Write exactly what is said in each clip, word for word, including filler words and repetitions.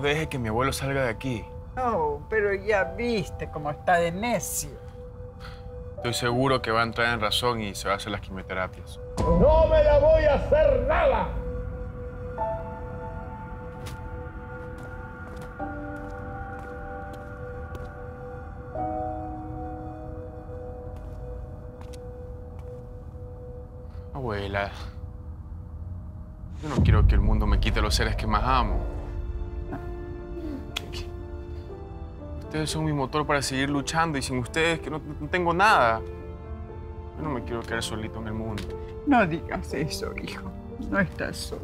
deje que mi abuelo salga de aquí. No, pero ya viste cómo está de necio. Estoy seguro que va a entrar en razón y se va a hacer las quimioterapias. ¡No me la voy a hacer nada! Abuela, yo no quiero que el mundo me quite los seres que más amo. Ustedes son mi motor para seguir luchando y sin ustedes que no, no tengo nada. Yo no me quiero quedar solito en el mundo. No digas eso, hijo. No estás solo.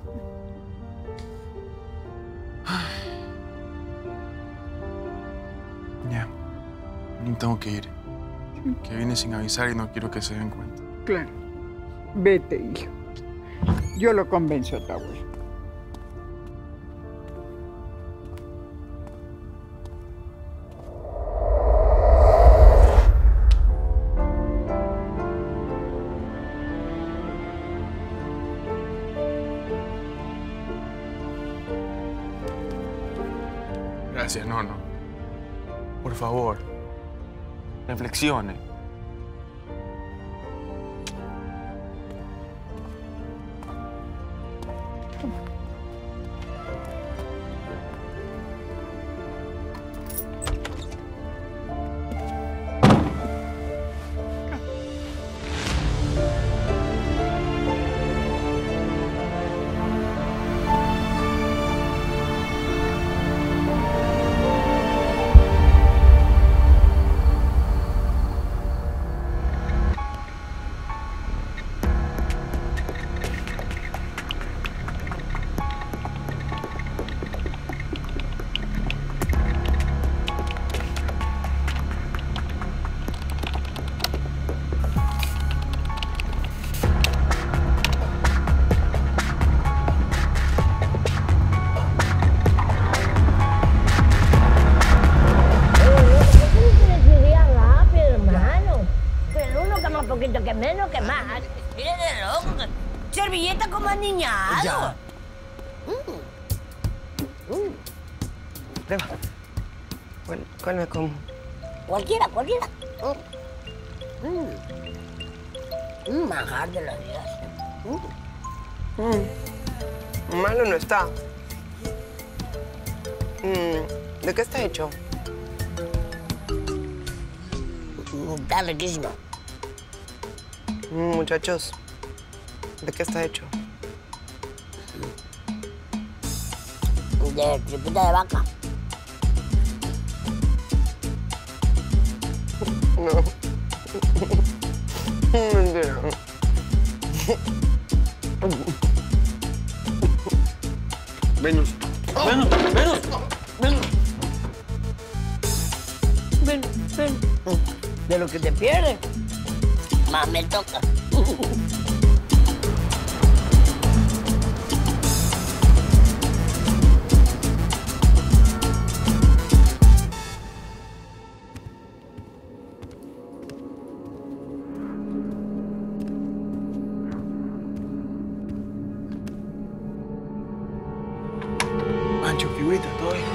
Ya, no tengo que ir. Que vine sin avisar y no quiero que se den cuenta. Claro. Vete, hijo. Yo lo convenzo a tu abuelo. Gracias, no, no. Por favor, reflexione. poquito que menos que más. Mire de loco. Servilleta como aniñado. Ya. Mm. Mm. Prueba. ¿Cuál, cuál me como? Cualquiera, cualquiera. Mm. Mm. Manjar de los dioses. Mm. Mm. Malo no está. Mm. ¿De qué está hecho? Está riquísimo. Mm, muchachos, ¿de qué está hecho? De tripita de vaca. No. Mentira. Venus. Venus, Venus, Venus. Ven, ven. De lo que te pierdes, más me toca. Pancho, figurita, todo bien.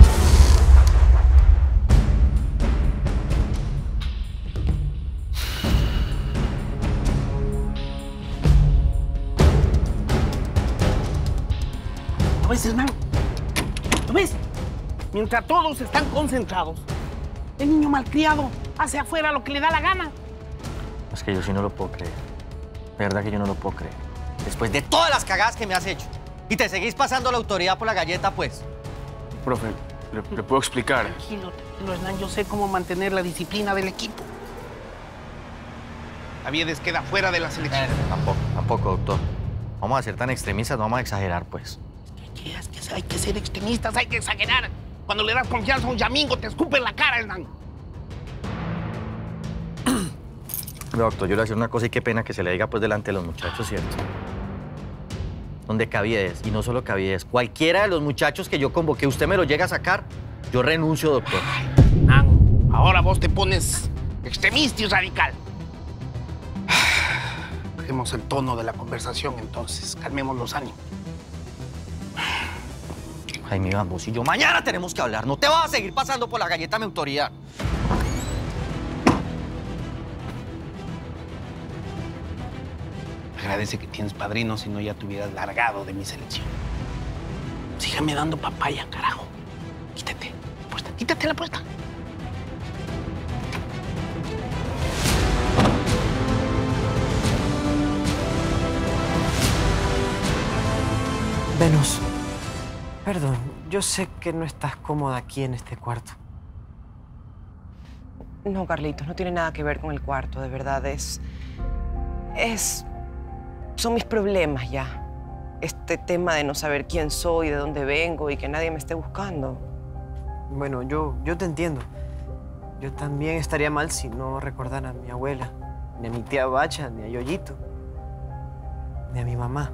¿Lo ves, hermano? ¿Lo ves? Mientras todos están concentrados, el niño malcriado hace afuera lo que le da la gana. Es que yo sí no lo puedo creer. De verdad que yo no lo puedo creer. Después de todas las cagadas que me has hecho. Y te seguís pasando la autoridad por la galleta, pues. Profe, ¿le, le puedo explicar? Tranquilo, tranquilo, Hernán. Yo sé cómo mantener la disciplina del equipo. Aviedes queda fuera de la selección. Eh, tampoco, tampoco, doctor. Vamos a ser tan extremistas, no vamos a exagerar, pues. ¿Qué es? Que hay que ser extremistas, hay que exagerar. Cuando le das confianza a un yamingo, te escupe en la cara, Hernán. Doctor, yo le voy a decir una cosa y qué pena que se le diga pues delante de los muchachos, ¿cierto? Donde Caviedes, y no solo Caviedes, cualquiera de los muchachos que yo convoqué, usted me lo llega a sacar, yo renuncio, doctor. Hernán, ahora vos te pones extremista y radical. Bajemos el tono de la conversación, entonces. Calmemos los ánimos. Jaime Iván, vos y yo mañana tenemos que hablar. No te vas a seguir pasando por la galleta, mi autoridad. Agradece que tienes padrino, si no ya te hubieras largado de mi selección. Sígame dando papaya, carajo. Quítate la puerta, quítate la puerta. Venus, perdón, yo sé que no estás cómoda aquí en este cuarto. No, Carlitos, no tiene nada que ver con el cuarto, de verdad. Es... Es... Son mis problemas ya. Este tema de no saber quién soy, de dónde vengo y que nadie me esté buscando. Bueno, yo, yo te entiendo. Yo también estaría mal si no recordara a mi abuela, ni a mi tía Bacha, ni a Yoyito, ni a mi mamá.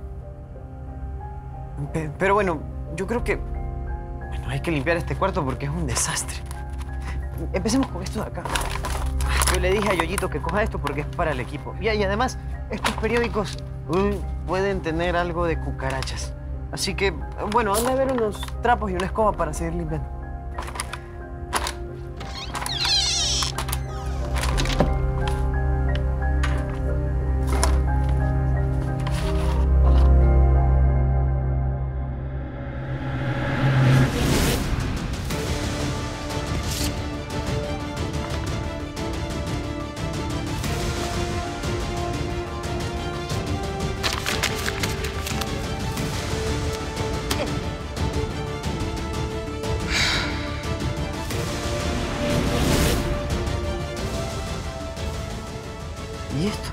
Pe- Pero bueno, yo creo que bueno, hay que limpiar este cuarto porque es un desastre. Empecemos con esto de acá. Yo le dije a Yoyito que coja esto porque es para el equipo. Y, y además, estos periódicos uy, pueden tener algo de cucarachas. Así que, bueno, anda a ver unos trapos y una escoba para seguir limpiando. ¿Y esto?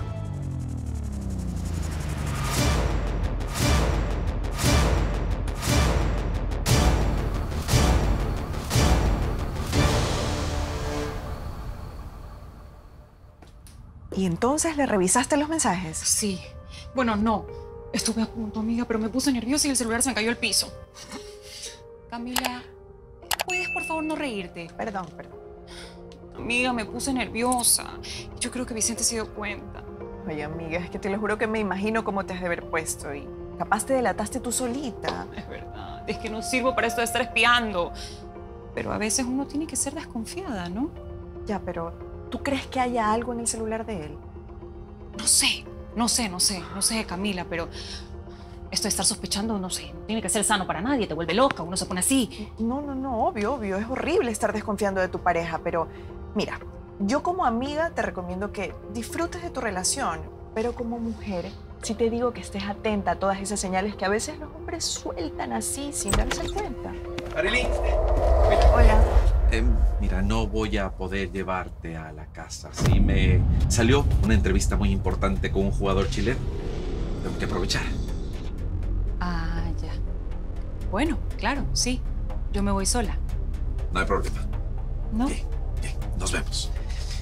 ¿Y entonces le revisaste los mensajes? Sí. Bueno, no. Estuve a punto, amiga, pero me puse nerviosa y el celular se me cayó al piso. Camila, ¿puedes por favor no reírte? Perdón, perdón. Amiga, me puse nerviosa. Yo creo que Vicente se dio cuenta. Oye, amiga, es que te lo juro que me imagino cómo te has de haber puesto y capaz te delataste tú solita. Es verdad. Es que no sirvo para esto de estar espiando. Pero a veces uno tiene que ser desconfiada, ¿no? Ya, pero ¿tú crees que haya algo en el celular de él? No sé. No sé, no sé. No sé, Camila, pero esto de estar sospechando, no sé. No tiene que ser sano para nadie. Te vuelve loca. Uno se pone así. No, no, no. Obvio, obvio. Es horrible estar desconfiando de tu pareja, pero mira, yo como amiga te recomiendo que disfrutes de tu relación, pero como mujer sí te digo que estés atenta a todas esas señales que a veces los hombres sueltan así sin darse cuenta. Arely. Hola. Eh, mira, no voy a poder llevarte a la casa. Sí, me salió una entrevista muy importante con un jugador chileno. Tengo que aprovechar. Ah, ya. Bueno, claro, sí. Yo me voy sola. No hay problema. ¿No? Bien, bien. Nos vemos.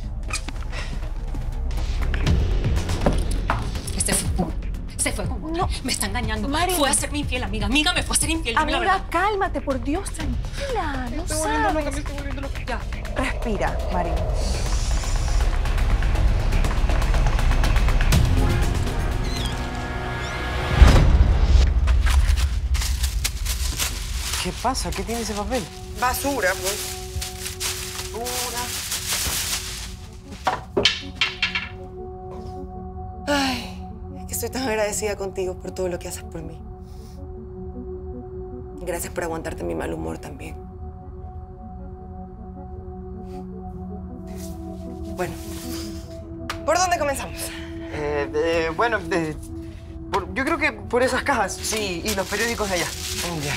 Este fue. Se fue con otra. No. Me está engañando. Mari. Fue a serme infiel, amiga. Amiga, me fue a ser infiel. Dime la Amiga, verdad. cálmate, por Dios, tranquila. No Estoy volviendo loca, me sabes. estoy volviendo loca. Ya. Respira, Mari. ¿Qué pasa? ¿Qué tiene ese papel? Basura, pues. Ay, es que estoy tan agradecida contigo por todo lo que haces por mí. Gracias por aguantarte mi mal humor también. Bueno, ¿por dónde comenzamos? Eh, eh, bueno, eh, por- yo creo que por esas cajas, sí, y los periódicos de allá. Ya.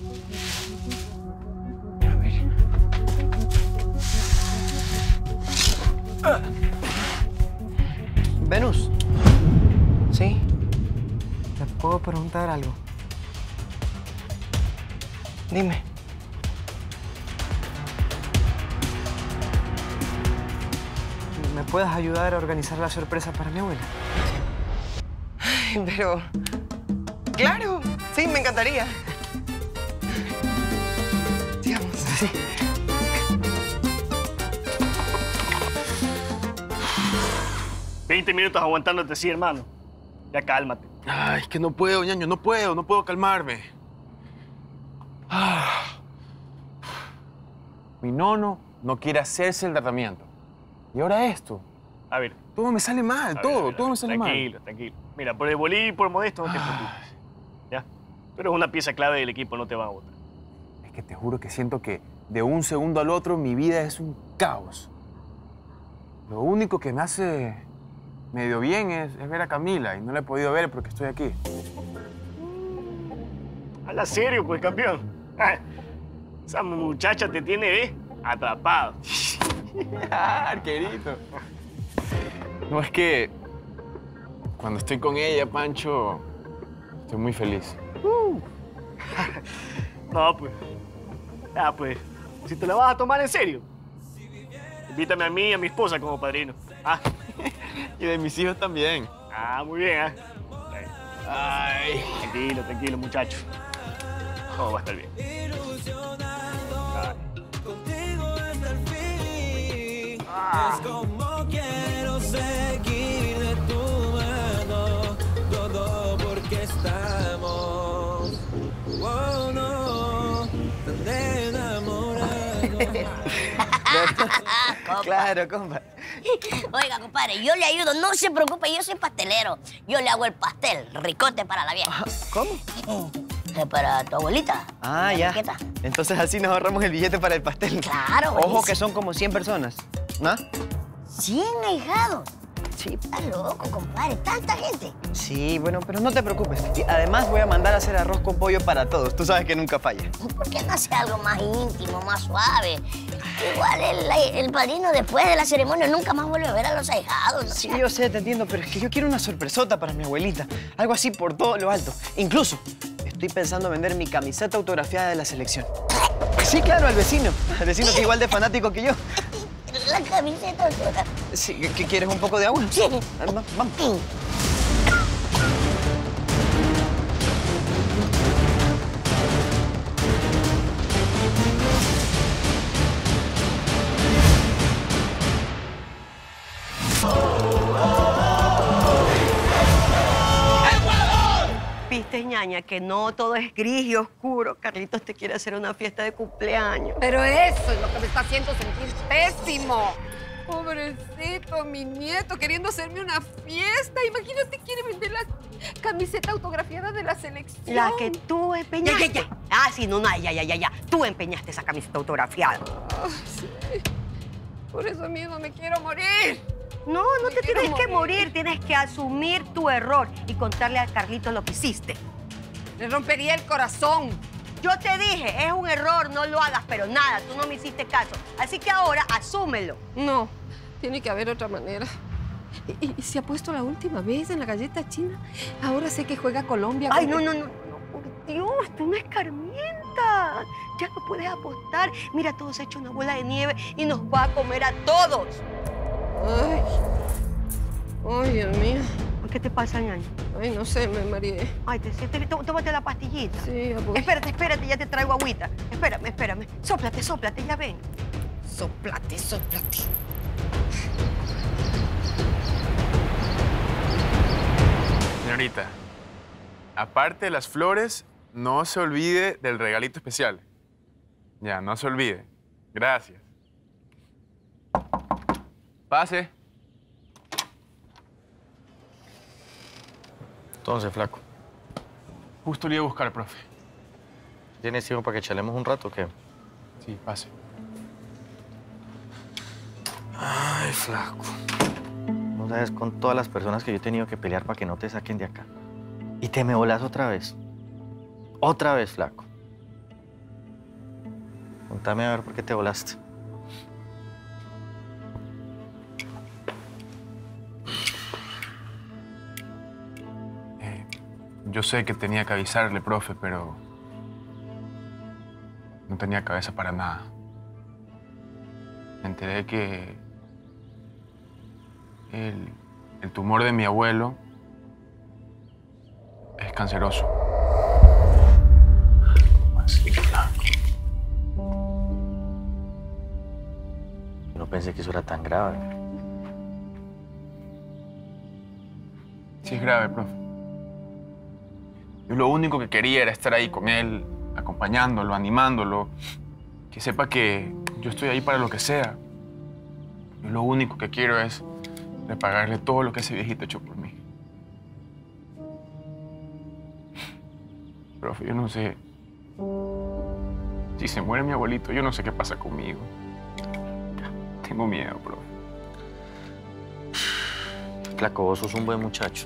Venus, ¿Sí? ¿te puedo preguntar algo? Dime. ¿Me puedes ayudar a organizar la sorpresa para mi abuela? Ay, pero... Claro, sí, me encantaría. Sigamos. Sí. veinte minutos aguantándote así, hermano. Ya cálmate. Ay, es que no puedo, ñaño, no puedo, no puedo calmarme. Ah. Mi nono no quiere hacerse el tratamiento. Y ahora esto. A ver. Todo me sale mal, A todo, ver, a ver, todo a me ver, sale mal. Tranquilo, tranquilo. Mira, por el bolí y por Modesto no te preocupes. ¿Ya? Tú eres una pieza clave del equipo, no te van a botar. Es que te juro que siento que de un segundo al otro mi vida es un caos. Lo único que me hace medio bien es, es ver a Camila y no la he podido ver porque estoy aquí. Habla serio, pues, campeón. Esa muchacha te tiene, ¿eh? Atrapado. Arquerito. No, es que cuando estoy con ella, Pancho, estoy muy feliz. Uh. No, pues. Ah, pues. Si te la vas a tomar en serio, invítame a mí y a mi esposa como padrino. ¿Ah? Y de mis hijos también. Ah, muy bien, ¿ah? ¿eh? Ay. Tranquilo, tranquilo, muchacho. Todo va a estar bien. Ay. Es como quiero seguir de tu mano, todo porque estamos, oh no, tan enamorados. Claro, compa. Oiga, compadre, yo le ayudo, no se preocupe, yo soy pastelero. Yo le hago el pastel, ricote para la vieja. ¿Cómo? Eh, para tu abuelita. Ah, ya. Riqueta. Entonces así nos ahorramos el billete para el pastel. Claro, Ojo buenísimo. que son como cien personas, ¿no? ¿Cien ahijados? Sí. Estás loco, compadre, tanta gente. Sí, bueno, pero no te preocupes. Y además voy a mandar a hacer arroz con pollo para todos. Tú sabes que nunca falla. ¿Por qué no hace algo más íntimo, más suave? Igual el, el padrino después de la ceremonia nunca más vuelve a ver a los ahijados. ¿No? Sí, yo sé, te entiendo, pero es que yo quiero una sorpresota para mi abuelita. Algo así por todo lo alto. Incluso estoy pensando vender mi camiseta autografiada de la selección. Sí, claro, al vecino. Al vecino que es igual de fanático que yo. La camiseta autografiada. Sí, ¿qué quieres? ¿Un poco de agua? Sí. Vamos. vamos. Viste, ñaña, que no todo es gris y oscuro. Carlitos te quiere hacer una fiesta de cumpleaños. Pero eso es lo que me está haciendo sentir pésimo. Pobrecito, mi nieto, queriendo hacerme una fiesta. Imagínate, quiere vender la camiseta autografiada de la selección. La que tú empeñaste. Ya, ya, ya. Ah, sí, no, no, ya, ya, ya, ya. Tú empeñaste esa camiseta autografiada. Ay, sí. Por eso mismo me quiero morir. No, no Me te quiero tienes que morir. Tienes que asumir tu error y contarle a Carlitos lo que hiciste. Le rompería el corazón. Yo te dije, es un error, no lo hagas, pero nada, tú no me hiciste caso. Así que ahora asúmelo. No, tiene que haber otra manera. Y, y, y se ha puesto la última vez en la galleta china. Ahora sé que juega Colombia. Ay, no, no, no, no, por Dios, tú no escarmientas. Ya no puedes apostar. Mira, todo se ha hecho una bola de nieve y nos va a comer a todos. Ay, ay, Dios mío. ¿Qué te pasa, ñaña? Ay, no sé, me mareé. Ay, te, te, tó- tómate la pastillita. Sí, ya voy. Espérate, espérate, ya te traigo agüita. Espérame, espérame. Sóplate, sóplate, ya ven. Sóplate, sóplate. Señorita, aparte de las flores, no se olvide del regalito especial. Ya, no se olvide. Gracias. Pase. Entonces, flaco. Justo le iba a buscar, profe. ¿Tienes tiempo para que chalemos un rato o qué? Sí, pase. Ay, flaco. No sabes con todas las personas que yo he tenido que pelear para que no te saquen de acá. Y te me volas otra vez. Otra vez, flaco. Contame a ver por qué te volaste. Eh, yo sé que tenía que avisarle, profe, pero no tenía cabeza para nada. Me enteré que el, el tumor de mi abuelo es canceroso. ¿Cómo así, flaco? No pensé que eso era tan grave. Sí es grave, profe. Yo lo único que quería era estar ahí con él, acompañarlo. acompañándolo, animándolo, que sepa que yo estoy ahí para lo que sea. Yo lo único que quiero es repagarle todo lo que ese viejito ha hecho por mí. Profe, yo no sé... Si se muere mi abuelito, yo no sé qué pasa conmigo. Tengo miedo, profe. Flaco, vos sos un buen muchacho.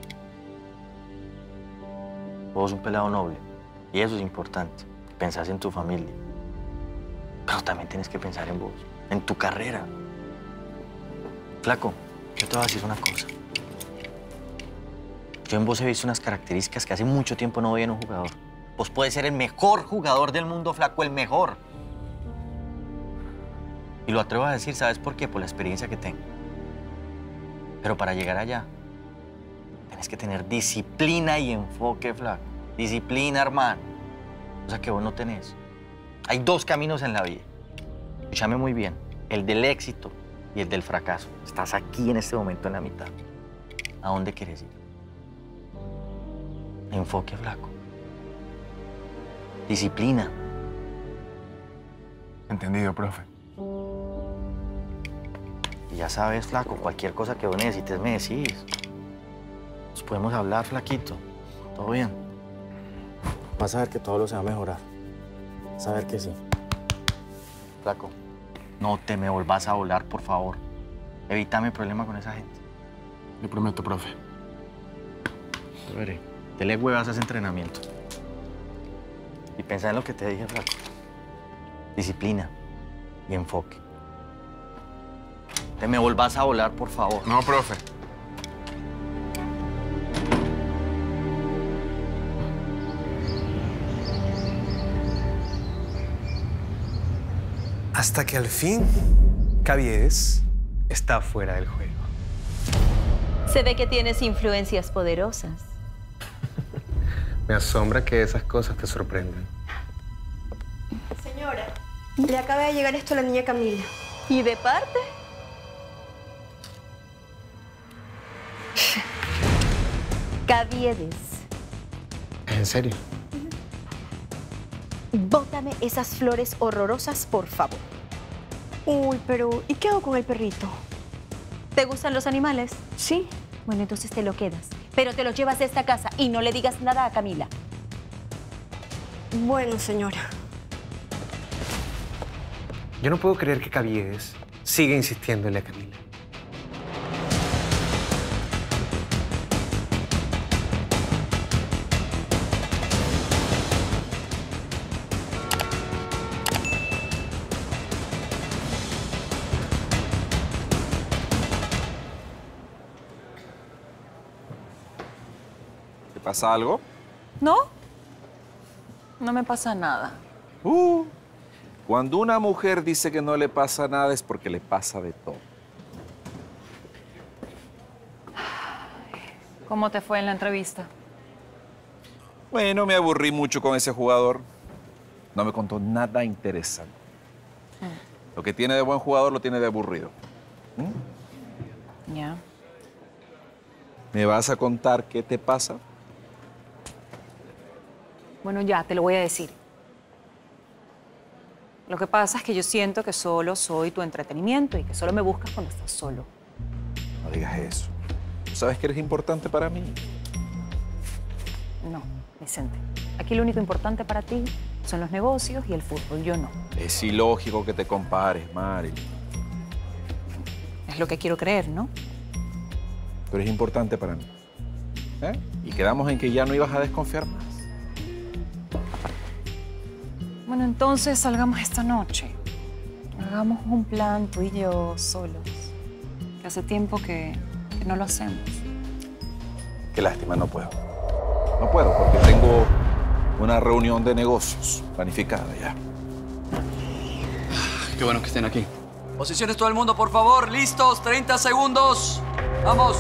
Vos sos un pelado noble. Y eso es importante. Pensás en tu familia. Pero también tienes que pensar en vos, en tu carrera. Flaco, yo te voy a decir una cosa. Yo en vos he visto unas características que hace mucho tiempo no veía en un jugador. Vos puedes ser el mejor jugador del mundo, Flaco, el mejor. Y lo atrevo a decir, ¿sabes por qué? Por la experiencia que tengo. Pero para llegar allá, tienes que tener disciplina y enfoque, Flaco. Disciplina, hermano. O sea que vos no tenés. Hay dos caminos en la vida. Escúchame muy bien. El del éxito y el del fracaso. Estás aquí en este momento en la mitad. ¿A dónde quieres ir? Enfoque, Flaco. Disciplina. Entendido, profe. Y ya sabes, Flaco, cualquier cosa que vos necesites me decís. Nos podemos hablar, Flaquito. ¿Todo bien? Vas a ver que todo lo se va a mejorar. Vas a ver que sí. Flaco, no te me volvás a volar, por favor. Evítame problema con esa gente. Le prometo, profe. Lo veré. Dele huevas a ese entrenamiento. Y pensá en lo que te dije, Flaco. Disciplina y enfoque. Te me volvás a volar, por favor. No, profe. Hasta que al fin, Caviedes está fuera del juego. Se ve que tienes influencias poderosas. Me asombra que esas cosas te sorprendan. Señora, le acaba de llegar esto a la niña Camila. ¿Y de parte? Caviedes. ¿En serio? Bótame esas flores horrorosas, por favor. Uy, pero ¿y qué hago con el perrito? ¿Te gustan los animales? Sí. Bueno, entonces te lo quedas. Pero te lo llevas de esta casa y no le digas nada a Camila. Bueno, señora. Yo no puedo creer que Caviedes siga insistiéndole a Camila. ¿Te pasa algo? ¿No? No me pasa nada. Uh, cuando una mujer dice que no le pasa nada es porque le pasa de todo. ¿Cómo te fue en la entrevista? Bueno, me aburrí mucho con ese jugador. No me contó nada interesante. Mm. Lo que tiene de buen jugador lo tiene de aburrido. ¿Mm? Ya. ¿Me vas a contar qué te pasa? Bueno, ya, te lo voy a decir. Lo que pasa es que yo siento que solo soy tu entretenimiento y que solo me buscas cuando estás solo. No digas eso. ¿Tú sabes que eres importante para mí? No, Vicente. Aquí lo único importante para ti son los negocios y el fútbol, yo no. Es ilógico que te compares, Mari. Es lo que quiero creer, ¿no? Tú eres importante para mí. ¿Eh? Y quedamos en que ya no ibas a desconfiar más. Bueno, entonces salgamos esta noche. Hagamos un plan tú y yo solos. Que hace tiempo que, que no lo hacemos. Qué lástima, no puedo. No puedo porque tengo una reunión de negocios planificada ya. Qué bueno que estén aquí. Posiciones todo el mundo, por favor. Listos, treinta segundos. Vamos.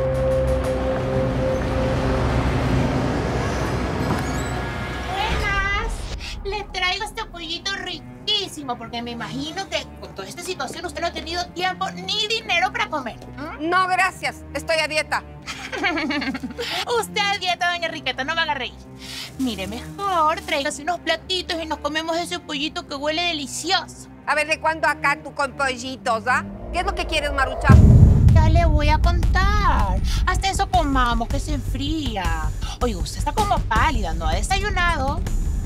Les traigo este pollito riquísimo porque me imagino que con toda esta situación usted no ha tenido tiempo ni dinero para comer. ¿Mm? No, gracias. Estoy a dieta. Usted a dieta, doña Riqueta, no me haga reír. Mire, mejor tráigase unos platitos y nos comemos ese pollito que huele delicioso. A ver, ¿de cuándo acá tú con pollitos, ah? ¿Qué es lo que quieres, Marucha? Ya le voy a contar. Hasta eso comamos, que se enfría. Oiga, usted está como pálida, ¿no ha desayunado?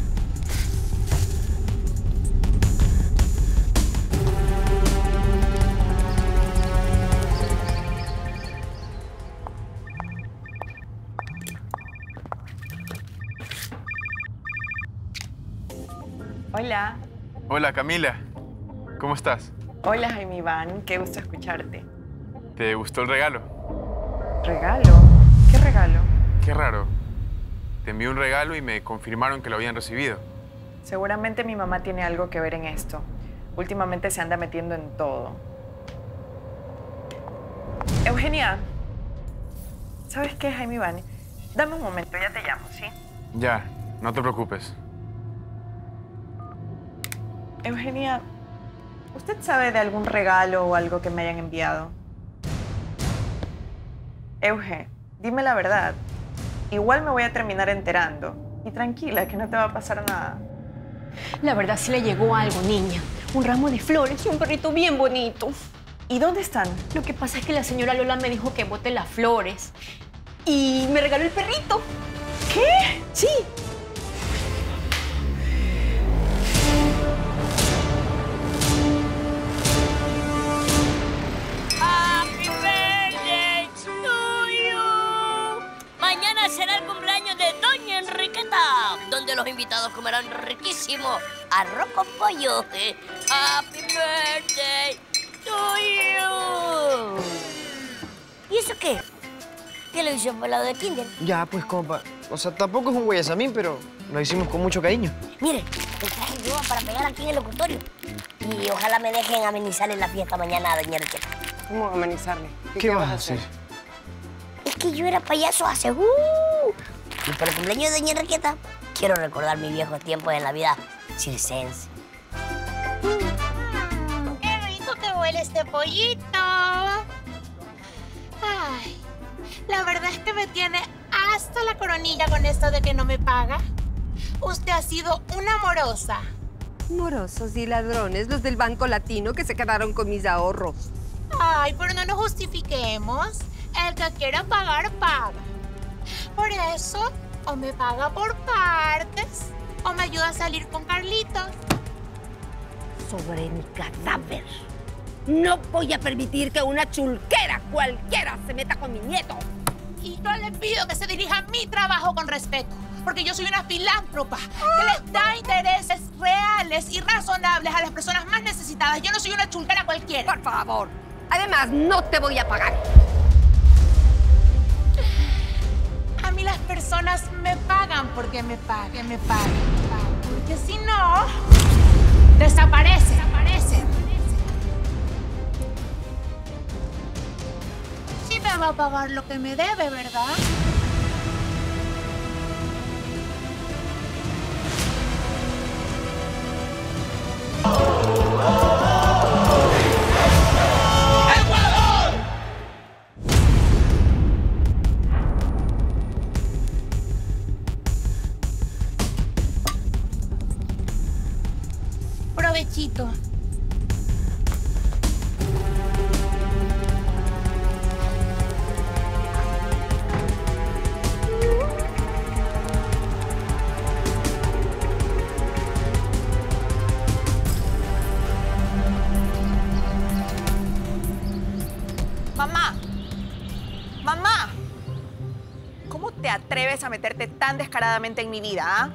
Hola. Hola, Camila. ¿Cómo estás? Hola, Jaime Iván. Qué gusto escucharte. ¿Te gustó el regalo? ¿Regalo? ¿Qué regalo? Qué raro. Te envié un regalo y me confirmaron que lo habían recibido. Seguramente mi mamá tiene algo que ver en esto. Últimamente se anda metiendo en todo. Eugenia. ¿Sabes qué, Jaime Iván? Dame un momento, ya te llamo, ¿sí? Ya, no te preocupes. Eugenia, ¿usted sabe de algún regalo o algo que me hayan enviado? Euge, dime la verdad. Igual me voy a terminar enterando. Y tranquila, que no te va a pasar nada. La verdad sí le llegó algo, niña. Un ramo de flores y un perrito bien bonito. ¿Y dónde están? Lo que pasa es que la señora Lola me dijo que bote las flores. Y me regaló el perrito. ¿Qué? Sí. Happy birthday to you. Mañana será el cumpleaños de Doña Enriqueta, donde los invitados comerán riquísimo arroz con pollo. Happy birthday to you. ¿Y eso qué? ¿Qué lo hizo por el lado de Kinder? Ya, pues, compa. O sea, tampoco es un guayasamín, pero lo hicimos con mucho cariño. Mire, te traje grúa para pegar aquí en el locutorio. Y ojalá me dejen amenizarle la fiesta mañana a Doña Enriqueta. ¿Cómo amenizarle? ¿Qué, ¿Qué vas a hacer? Es que yo era payaso hace... Uh, y por el cumpleaños de Doña Enriqueta, quiero recordar mis viejos tiempos en la vida circense. ¡Qué rico que huele este pollito! Ay, la verdad es que me tiene hasta la coronilla con esto de que no me paga. Usted ha sido una morosa. Morosos y ladrones, los del Banco Latino que se quedaron con mis ahorros. Ay, pero no nos justifiquemos. El que quiera pagar, paga. Por eso, o me paga por partes, o me ayuda a salir con Carlitos. Sobre mi cadáver. No voy a permitir que una chulquera cualquiera se meta con mi nieto. Y yo le pido que se dirija a mi trabajo con respeto, porque yo soy una filántropa que les da intereses reales y razonables a las personas más necesitadas. Yo no soy una chulquera cualquiera. Por favor. Además, no te voy a pagar. A mí las personas me pagan porque me paguen, me paguen, me paguen. Porque si no, desaparecen. Desaparecen. Sí me va a pagar lo que me debe, ¿verdad? Provechito. Mamá. Mamá. ¿Cómo te atreves a meterte tan descaradamente en mi vida, ah?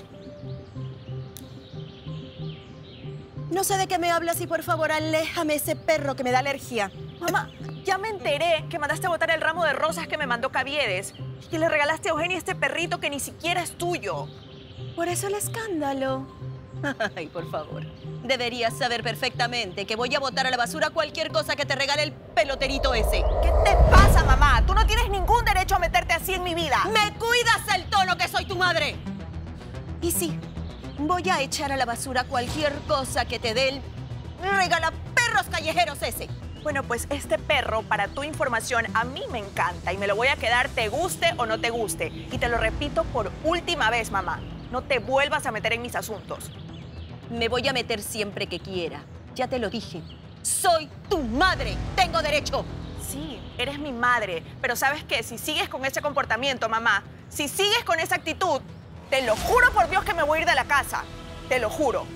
No sé de qué me hablas y por favor aléjame ese perro que me da alergia. Mamá, ya me enteré que mandaste a botar el ramo de rosas que me mandó Caviedes y le regalaste a Eugenia este perrito que ni siquiera es tuyo. Por eso el escándalo. Ay, por favor. Deberías saber perfectamente que voy a botar a la basura cualquier cosa que te regale el peloterito ese. ¿Qué te pasa, mamá? Tú no tienes ningún derecho a meterte así en mi vida. ¡Me cuidas el tono que soy tu madre! Y sí, voy a echar a la basura cualquier cosa que te dé el regalaperros callejeros ese. Bueno, pues este perro, para tu información, a mí me encanta y me lo voy a quedar te guste o no te guste. Y te lo repito por última vez, mamá. No te vuelvas a meter en mis asuntos. Me voy a meter siempre que quiera. Ya te lo dije. Soy tu madre. Tengo derecho. Sí, eres mi madre. Pero ¿sabes qué? Si sigues con ese comportamiento, mamá, si sigues con esa actitud, te lo juro por Dios que me voy a ir de la casa. Te lo juro.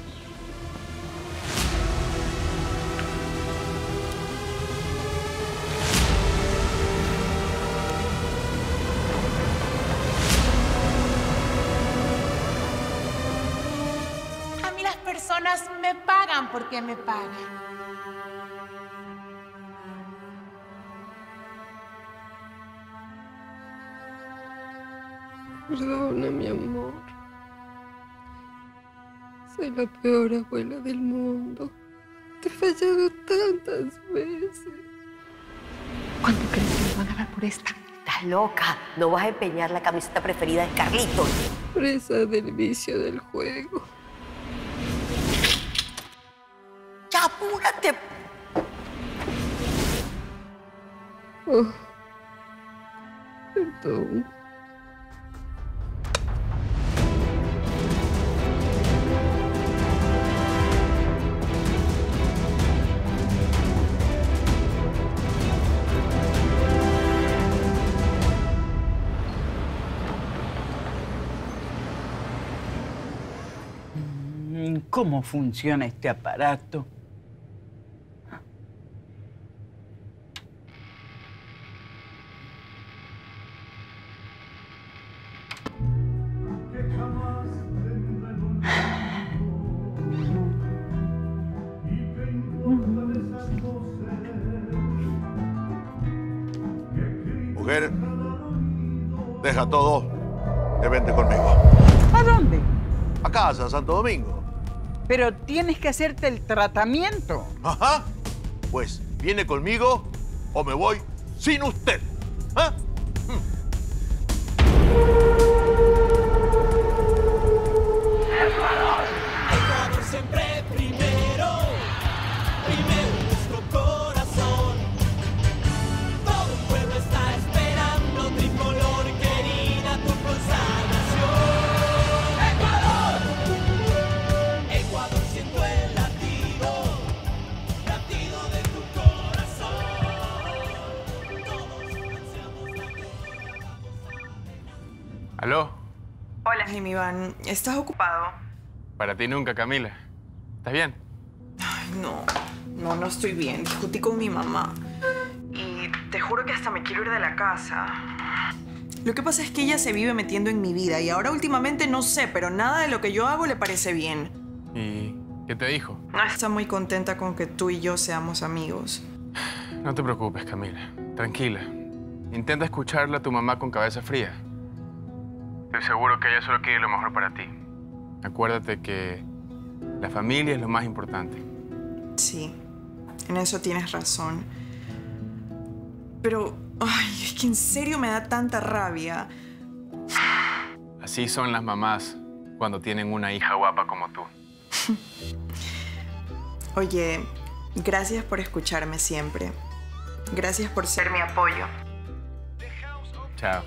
A mí las personas me pagan porque me pagan. Perdona, mi amor. Soy la peor abuela del mundo. Te he fallado tantas veces. ¿Cuánto crees que me van a dar por esta? Estás loca. No vas a empeñar la camiseta preferida de Carlitos. Presa del vicio del juego. ¡Ya, apúrate! Oh, perdón. ¿Cómo funciona este aparato? Mujer, deja todo y vente conmigo. ¿A dónde? A casa, a Santo Domingo. Pero tienes que hacerte el tratamiento. Ajá. Pues, ¿viene conmigo o me voy sin usted? ¿Ah? Ecuador siempre primero, primero nuestro corazón. Todo el pueblo está esperando, tricolor querida, tu consagración. Ecuador, Ecuador siento el latido, latido de tu corazón. Todos ansiamos la gloria. ¿Aló? Hola, Jimmy Van. ¿Estás ocupado? Para ti nunca, Camila. ¿Estás bien? Ay, no. No, no estoy bien. Discutí con mi mamá. Y te juro que hasta me quiero ir de la casa. Lo que pasa es que ella se vive metiendo en mi vida y ahora últimamente no sé, pero nada de lo que yo hago le parece bien. ¿Y qué te dijo? No está muy contenta con que tú y yo seamos amigos. No te preocupes, Camila. Tranquila. Intenta escucharla a tu mamá con cabeza fría. Estoy seguro que ella solo quiere lo mejor para ti. Acuérdate que la familia es lo más importante. Sí, en eso tienes razón. Pero, ay, es que en serio me da tanta rabia. Así son las mamás cuando tienen una hija guapa como tú. Oye, gracias por escucharme siempre. Gracias por ser mi apoyo. Chao.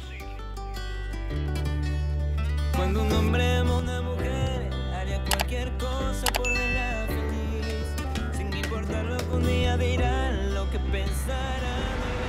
Cuando un hombre ama a una mujer, haría cualquier cosa por verla feliz, sin importar lo que un día dirán, lo que pensarán.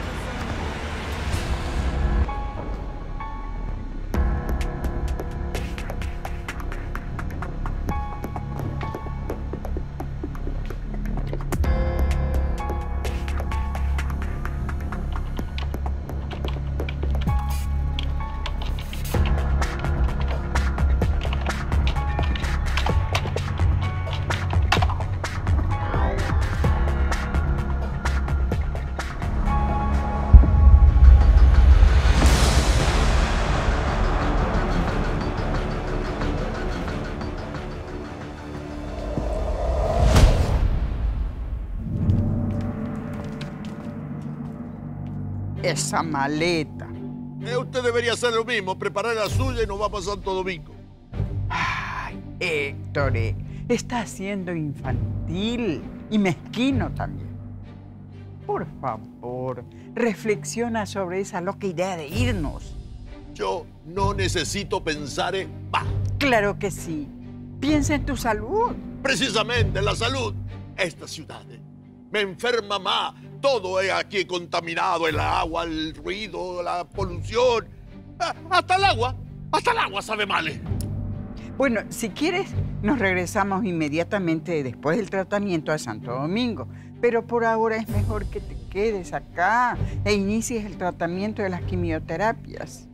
Esa maleta. Eh, usted debería hacer lo mismo, preparar la suya y nos vamos a Santo Domingo. Ay, Héctor, eh, está siendo infantil y mezquino también. Por favor, reflexiona sobre esa loca idea de irnos. Yo no necesito pensar en más. Claro que sí. Piensa en tu salud. Precisamente en la salud. Esta ciudad me enferma más. Todo es aquí contaminado, el agua, el ruido, la polución. Ah, hasta el agua, hasta el agua sabe mal. Bueno, si quieres, nos regresamos inmediatamente después del tratamiento a Santo Domingo. Pero por ahora es mejor que te quedes acá e inicies el tratamiento de las quimioterapias.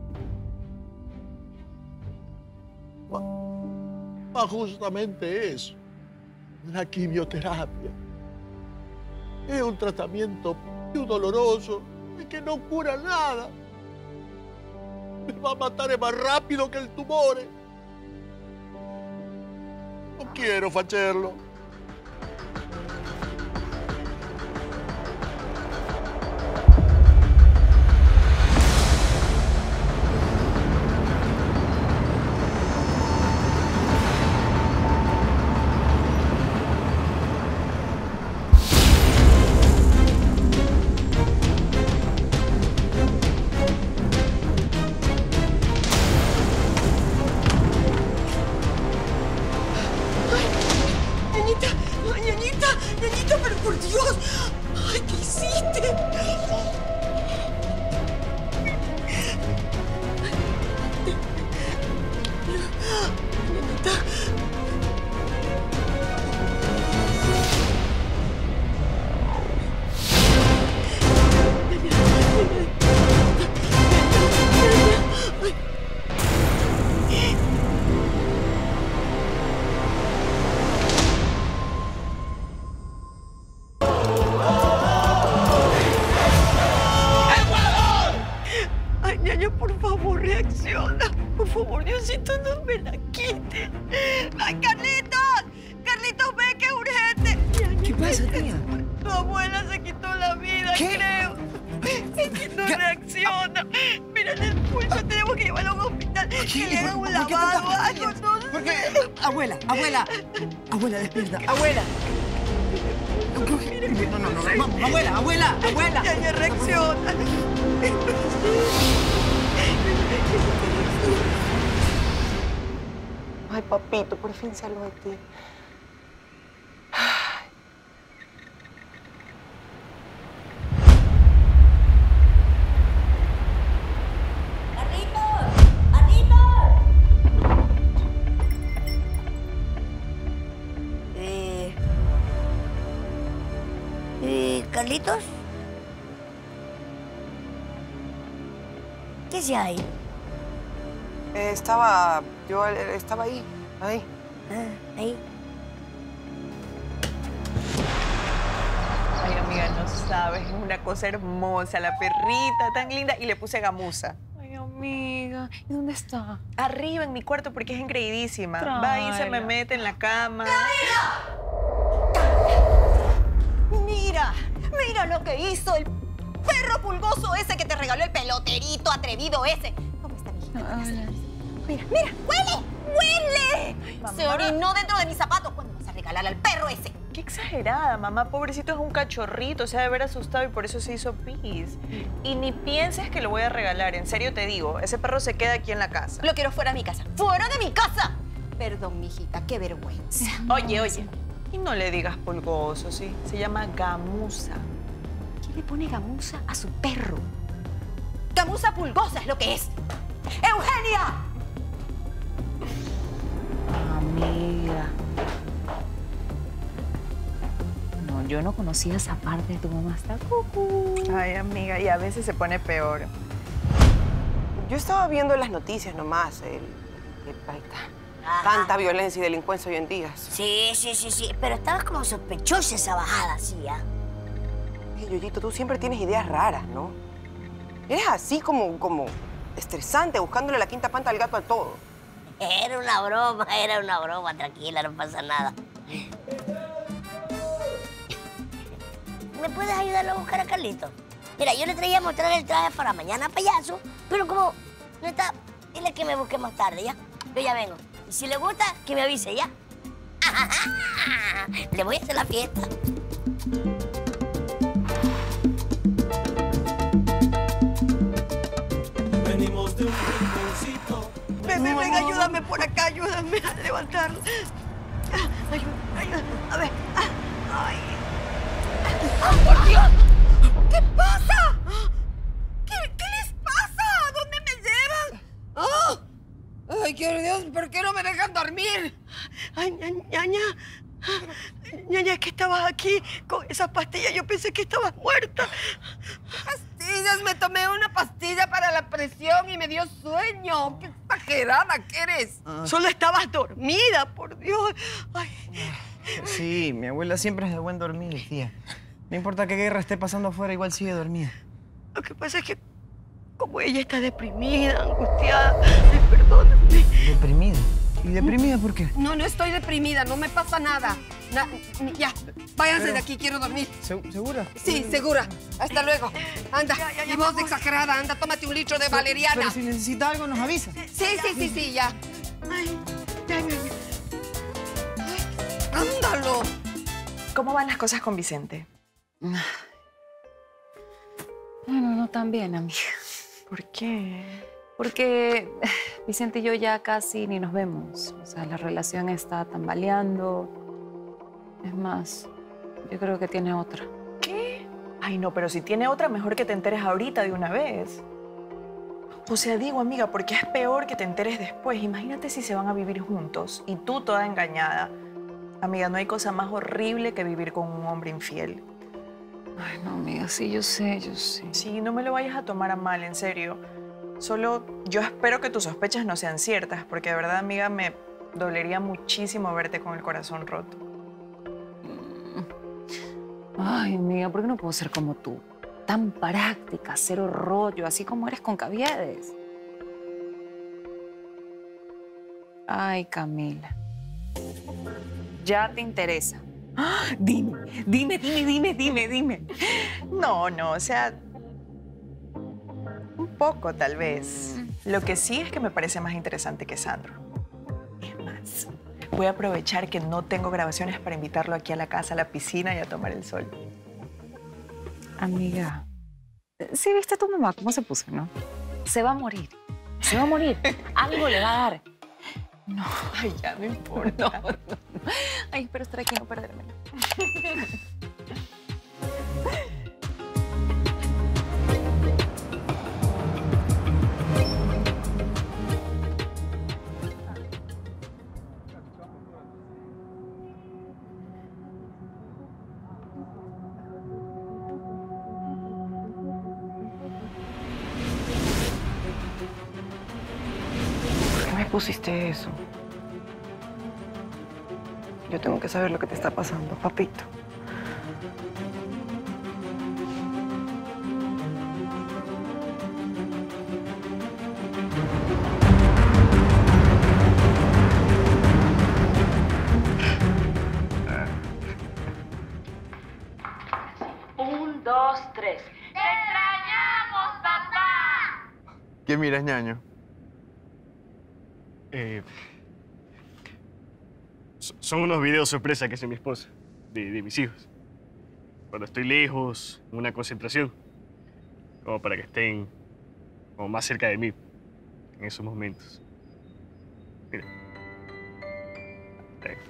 Ah, justamente eso, la quimioterapia. Es un tratamiento muy doloroso y que no cura nada. Me va a matar más rápido que el tumor. No quiero hacerlo. Abuela, abuela, abuela, despierta. Abuela. No, no, no, no, vamos, abuela, abuela, abuela. Ya, ya reacciona. Ay, papito, por fin salgo de ti. ¿Carlitos? ¿Qué hacía ahí? Eh, estaba... yo eh, estaba ahí, ahí. Ah, ahí. Ay, amiga, no sabes, es una cosa hermosa, la perrita tan linda. Y le puse gamuza. Ay, amiga, ¿y dónde está? Arriba en mi cuarto porque es engreidísima. Tráela. Va y se me mete en la cama. Mira, mira lo que hizo el perro pulgoso ese que te regaló el peloterito atrevido ese. ¿Cómo está, mijita? Hola. Mira, mira, huele, huele. Mamá. Se orinó dentro de mis zapatos. ¿Cuándo vas a regalar al perro ese? Qué exagerada, mamá. Pobrecito, es un cachorrito. Se ha de haber asustado y por eso se hizo pis. Y ni pienses que lo voy a regalar. En serio te digo, ese perro se queda aquí en la casa. Lo quiero fuera de mi casa. ¡Fuera de mi casa! Perdón, mijita, qué vergüenza. Oye, oye. Y no le digas pulgoso, ¿sí? Se llama gamuza. ¿Quién le pone gamuza a su perro? Gamuza pulgosa es lo que es. ¡Eugenia! Amiga. No, yo no conocía esa parte de tu mamá. Está cucú. Ay, amiga, y a veces se pone peor. Yo estaba viendo las noticias nomás, el, el, ahí está. Ajá. Tanta violencia y delincuencia hoy en día. Sí, sí, sí, sí. Pero estabas como sospechosa esa bajada, sí, ¿ah? Hey, Yoyito, tú siempre tienes ideas raras, ¿no? Eres así como, como estresante, buscándole la quinta pata al gato a todo. Era una broma, era una broma. Tranquila, no pasa nada. ¿Me puedes ayudar a buscar a Carlito? Mira, yo le traía a mostrar el traje para mañana payaso, pero como no está, dile que me busque más tarde, ¿ya? Yo ya vengo. Y si le gusta, que me avise, ¿ya? Le voy a hacer la fiesta. levantarlo. Ayuda, ayuda. A ver. Ay. ¡Oh, por Dios! ¿Qué pasa? ¿Qué, qué les pasa? ¿A dónde me llevan? ¡Oh! ¡Ay, qué Dios! ¿Por qué no me dejan dormir? Ay, ñaña. Ñaña, es que estabas aquí con esas pastillas. Yo pensé que estabas muerta. Pastillas, me tomé una pastilla para la presión y me dio sueño. ¡Qué exagerada que eres! Ah. Solo estabas dormida, por Dios. Ay. Sí, mi abuela siempre es de buen dormir, tía. No importa qué guerra esté pasando afuera, igual sigue dormida. Lo que pasa es que como ella está deprimida, angustiada, ay, perdóname. ¿Deprimida? ¿Y deprimida por qué? No, no estoy deprimida, no me pasa nada. Na- ya, váyanse Pero- de aquí, quiero dormir. ¿Se- ¿Segura? Sí, segura. Hasta luego. Anda, Ya, ya, ya, y vos vamos. exagerada, anda, tómate un litro de Pero- valeriana. Pero si necesita algo, nos avisa. Sí, sí, sí, sí, ya. Ay, ya, ya, ya. ¡Ándalo! ¿Cómo van las cosas con Vicente? Bueno, no tan bien, amiga. ¿Por qué? Porque Vicente y yo ya casi ni nos vemos. O sea, la relación está tambaleando. Es más, yo creo que tiene otra. ¿Qué? Ay, no, pero si tiene otra, mejor que te enteres ahorita de una vez. O sea, digo, amiga, porque es peor que te enteres después. Imagínate si se van a vivir juntos y tú toda engañada. Amiga, no hay cosa más horrible que vivir con un hombre infiel. Ay, no, amiga, sí, yo sé, yo sé. Sí, no me lo vayas a tomar a mal, en serio. Solo yo espero que tus sospechas no sean ciertas, porque de verdad, amiga, me dolería muchísimo verte con el corazón roto. Ay, amiga, ¿por qué no puedo ser como tú? Tan práctica, cero rollo, así como eres con Caviedes. Ay, Camila. Ya te interesa. ¡Ah! Dime, dime, dime, dime, dime, dime. No, no, o sea, un poco tal vez. Lo que sí es que me parece más interesante que Sandro. Es más, voy a aprovechar que no tengo grabaciones para invitarlo aquí a la casa, a la piscina y a tomar el sol. Amiga, sí viste a tu mamá cómo se puso, ¿no? Se va a morir, se va a morir. Algo le va a dar. No. Ay, ya no importa. No, no. Ay, espero estar aquí y no perderme. ¿Por qué me pusiste eso? Yo tengo que saber lo que te está pasando, papito. Un, dos, tres. ¡Te extrañamos, papá! ¿Qué miras, ñaño? Eh, so- son unos videos sorpresa que hace mi esposa, de, de mis hijos. Cuando estoy lejos, en una concentración, como para que estén como más cerca de mí en esos momentos. Mira. Ahí.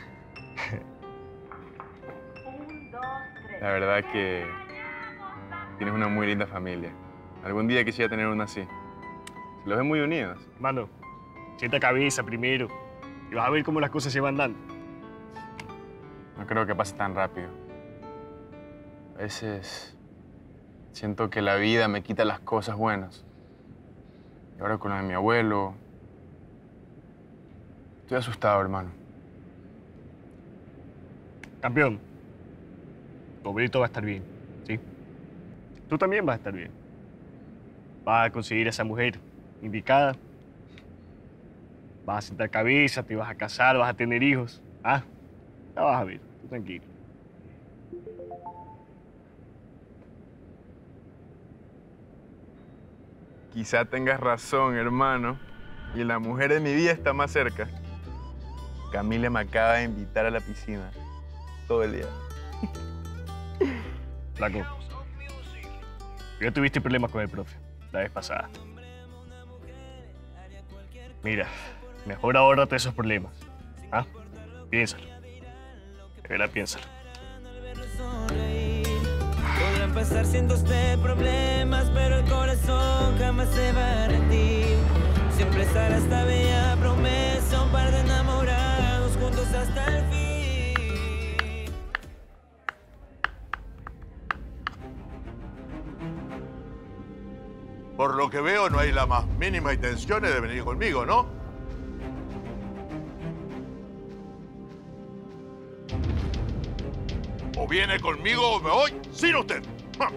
La verdad que tienes una muy linda familia. Algún día quisiera tener una así. Se los ven muy unidos. Mano, sienta cabeza primero y vas a ver cómo las cosas se van dando. No creo que pase tan rápido. A veces siento que la vida me quita las cosas buenas. Y ahora con lo de mi abuelo... Estoy asustado, hermano. Campeón, tu abuelito va a estar bien, ¿sí? Tú también vas a estar bien. Vas a conseguir a esa mujer indicada. Vas a sentar cabeza, te vas a casar, vas a tener hijos. Ah, ya vas a ver, tú tranquilo. Quizá tengas razón, hermano. Y la mujer de mi vida está más cerca. Camila me acaba de invitar a la piscina. Todo el día. Flaco, ya tuviste problemas con el profe la vez pasada. Mira, mejor ahórrate esos problemas. Ah, piénsalo. De verdad, piénsalo. Podrán pasar cientos de problemas, pero el corazón jamás se va a rendir. Siempre estará esta bella promesa, un par de enamorados juntos hasta el fin. Por lo que veo, no hay la más mínima intención de venir conmigo, ¿no? O viene conmigo o me voy sin usted. ¡Ja!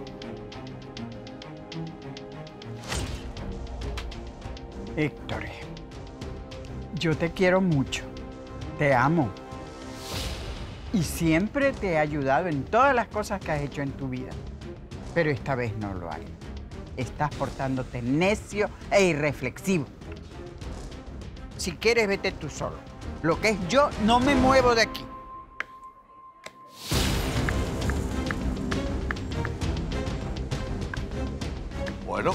Héctor, yo te quiero mucho. Te amo. Y siempre te he ayudado en todas las cosas que has hecho en tu vida. Pero esta vez no lo hagas. Estás portándote necio e irreflexivo. Si quieres, vete tú solo. Lo que es yo, no me muevo de aquí. Bueno,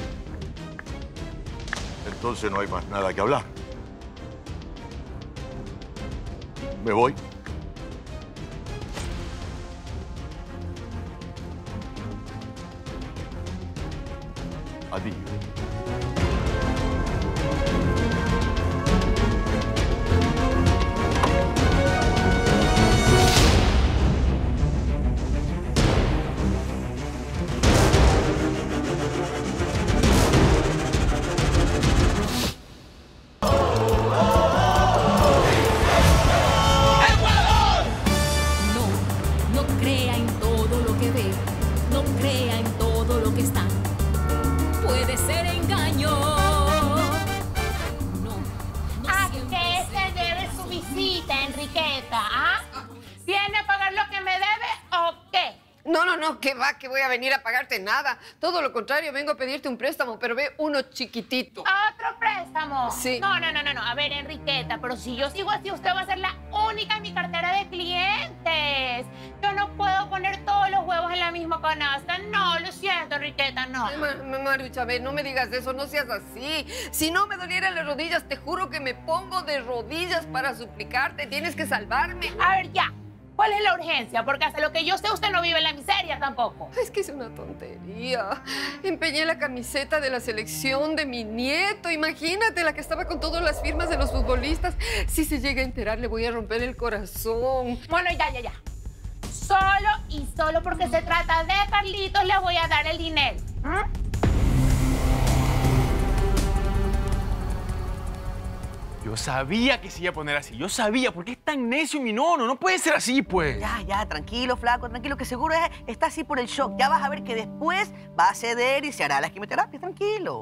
entonces no hay más nada que hablar. Me voy. Adiós. No crea en todo lo que ve, no crea en todo lo que está. Puede ser engaño. No, no ¿A siempre qué se se debe su visita, Enriqueta? ¿Ah? ¿Viene a pagar lo que me debe o qué? No, no, no, que va, que voy a venir a pagarte nada. Todo lo contrario, vengo a pedirte un préstamo, pero ve uno chiquitito. ¿Otro préstamo? Sí. No, no, no, no, no. A ver, Enriqueta, pero si yo sigo así, usted va a ser la única en mi cartera de clientes. Yo no puedo poner todos los huevos en la misma canasta. No, lo siento, Enriqueta, no. Marucha, a ver, no me digas eso, no seas así. Si no me dolieran las rodillas, te juro que me pongo de rodillas para suplicarte. Tienes que salvarme. A ver, ya. ¿Cuál es la urgencia? Porque hasta lo que yo sé, usted no vive en la miseria tampoco. Es que es una tontería. Empeñé la camiseta de la selección de mi nieto. Imagínate, la que estaba con todas las firmas de los futbolistas. Si se llega a enterar, le voy a romper el corazón. Bueno, ya, ya, ya. Solo y solo porque se trata de Carlitos, le voy a dar el dinero. ¿Mm? Yo sabía que se iba a poner así. Yo sabía. ¿Por qué es tan necio mi nono? No puede ser así, pues. Ya, ya, tranquilo, flaco, tranquilo, que seguro es, está así por el shock. Ya vas a ver que después va a ceder y se hará la quimioterapia, tranquilo.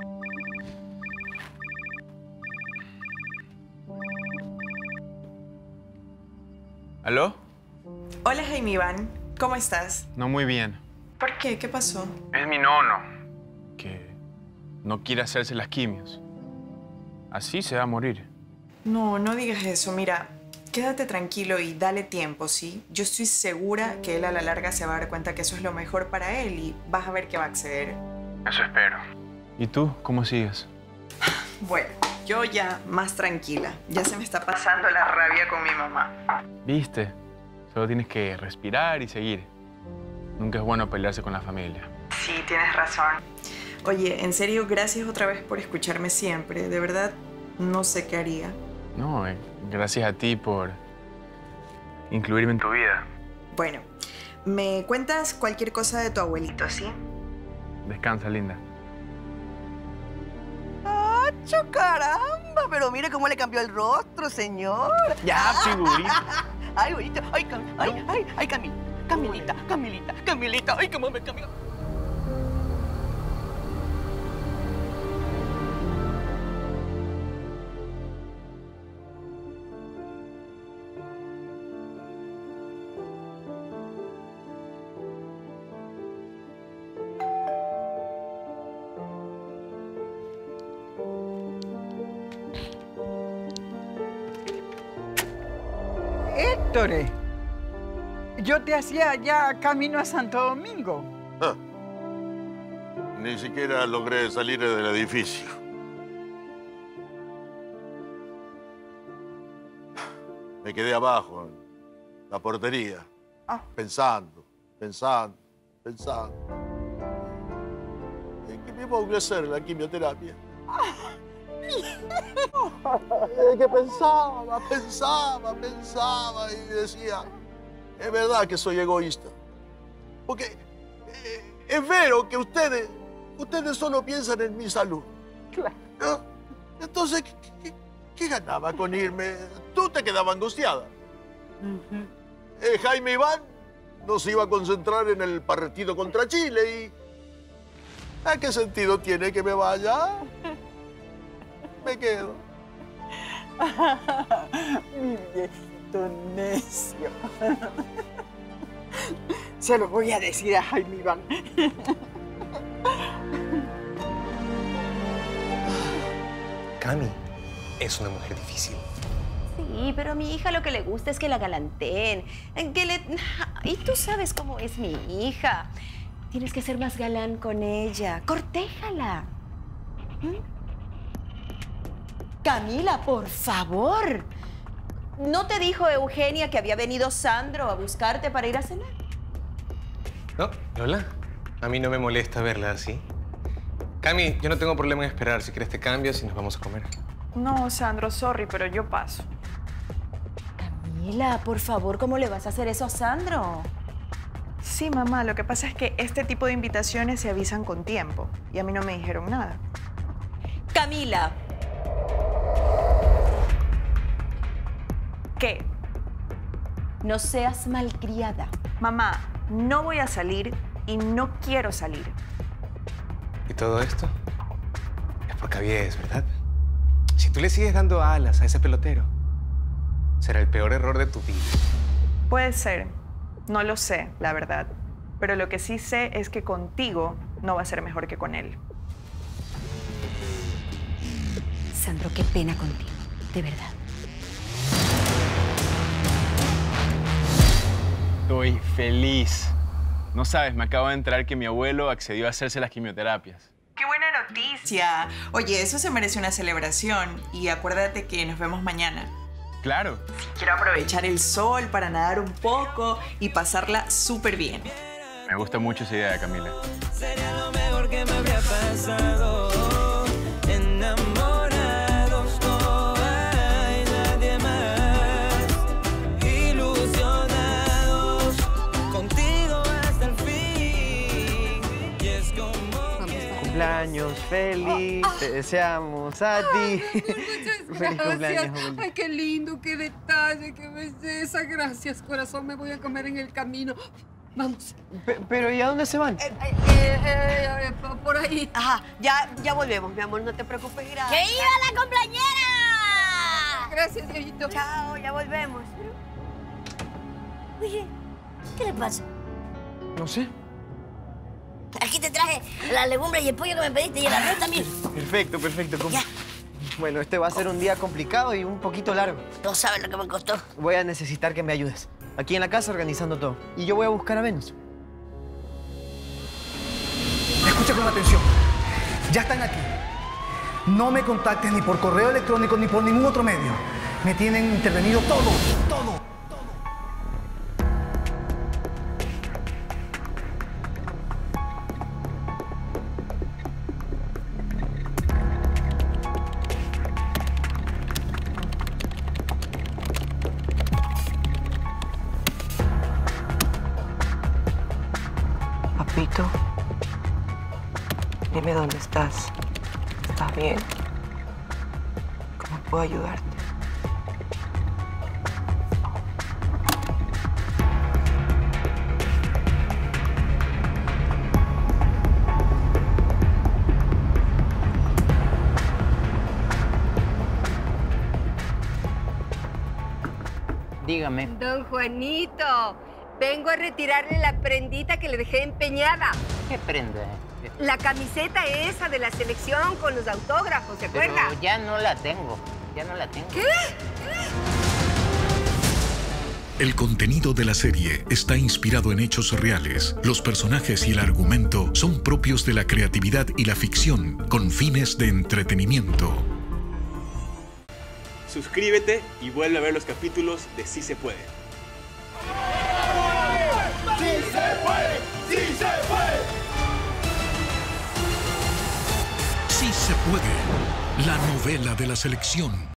¿Aló? Hola, Jaime Iván. ¿Cómo estás? No muy bien. ¿Por qué? ¿Qué pasó? Es mi nono, que no quiere hacerse las quimios. Así se va a morir. No, no digas eso. Mira, quédate tranquilo y dale tiempo, ¿sí? Yo estoy segura que él a la larga se va a dar cuenta que eso es lo mejor para él y vas a ver que va a acceder. Eso espero. ¿Y tú? ¿Cómo sigues? Bueno, yo ya más tranquila. Ya se me está pasando la rabia con mi mamá. ¿Viste? Solo tienes que respirar y seguir. Nunca es bueno pelearse con la familia. Sí, tienes razón. Oye, en serio, gracias otra vez por escucharme siempre. De verdad, no sé qué haría. No, eh, gracias a ti por incluirme en tu vida. Bueno, me cuentas cualquier cosa de tu abuelito, ¿sí? Descansa, linda. ¡Acho, caramba! Pero mire cómo le cambió el rostro, señor. Ya, figurita. Ay, bonito. Ay, Cam ay, ay, ay, Camil Camilita, Camilita, Camilita. Ay, cómo me cambió. Héctor, yo te hacía ya camino a Santo Domingo. Ah, ni siquiera logré salir del edificio. me quedé abajo en la portería, Ah. pensando, pensando, pensando. ¿En qué me voy a hacer la quimioterapia? Es que pensaba, pensaba, pensaba y decía, es verdad que soy egoísta. Porque eh, es vero que ustedes, ustedes solo piensan en mi salud. ¿No? Entonces, ¿qué, qué, qué ganaba con irme? Tú te quedabas angustiada. eh, Jaime Iván nos iba a concentrar en el partido contra Chile y... ¿a qué sentido tiene que me vaya? Me quedo. Mi viejito necio. Se lo voy a decir a Jaime Iván. Cami es una mujer difícil. Sí, pero a mi hija lo que le gusta es que la galanteen. Que le... Y tú sabes cómo es mi hija. Tienes que ser más galán con ella. Cortéjala. ¿Mm? Camila, por favor. ¿No te dijo Eugenia que había venido Sandro a buscarte para ir a cenar? No, Lola, a mí no me molesta verla así. Cami, yo no tengo problema en esperar. Si quieres te cambias y nos vamos a comer. No, Sandro, sorry, pero yo paso. Camila, por favor, ¿cómo le vas a hacer eso a Sandro? Sí, mamá, lo que pasa es que este tipo de invitaciones se avisan con tiempo y a mí no me dijeron nada. Camila. ¿Qué? No seas malcriada. Mamá, no voy a salir y no quiero salir. ¿Y todo esto? Es por Cabies, ¿verdad? Si tú le sigues dando alas a ese pelotero, será el peor error de tu vida. Puede ser. No lo sé, la verdad. Pero lo que sí sé es que contigo no va a ser mejor que con él. Sandro, qué pena contigo. De verdad. Estoy feliz. No sabes, me acabo de enterar que mi abuelo accedió a hacerse las quimioterapias. ¡Qué buena noticia! Oye, eso se merece una celebración. Y acuérdate que nos vemos mañana. Claro. Quiero aprovechar el sol para nadar un poco y pasarla súper bien. Me gusta mucho esa idea, Camila. Sería lo mejor que me habría pasado. Enamorados, no hay nadie más. Ilusionados, contigo hasta el fin. Y es como... Cumpleaños feliz, te deseamos a ti. Feliz cumpleaños, abuelita. Ay, qué lindo, qué detalle, qué belleza. Gracias, corazón. Me voy a comer en el camino. Vamos. Pe- pero ¿y a dónde se van? Eh, eh, eh, eh, por ahí. Ajá, ya, ya volvemos, mi amor, no te preocupes, gracias. ¡Que iba la cumpleañera! Gracias, viejito. Chao, ya volvemos. Oye, ¿qué le pasa? No sé. Aquí te traje la legumbre y el pollo que me pediste y el arroz también. Perfecto, perfecto. ¿Cómo? Ya. Bueno, este va a ser un día complicado y un poquito largo. No sabes lo que me costó. Voy a necesitar que me ayudes. Aquí en la casa organizando todo. Y yo voy a buscar a Venus. Escucha con atención. Ya están aquí. No me contactes ni por correo electrónico ni por ningún otro medio. Me tienen intervenido todo, todo. Papito, dime dónde estás. ¿Estás bien? ¿Cómo puedo ayudarte? Dígame. Don Juanito, vengo a retirarle la prendita que le dejé empeñada. ¿Qué prenda? La camiseta esa de la selección con los autógrafos, ¿se Pero acuerda? ya no la tengo. Ya no la tengo. ¿Qué? El contenido de la serie está inspirado en hechos reales. Los personajes y el argumento son propios de la creatividad y la ficción con fines de entretenimiento. suscríbete y vuelve a ver los capítulos de Sí se puede. ¡Sí se puede! ¡Sí se puede! Sí se puede. La novela de la selección.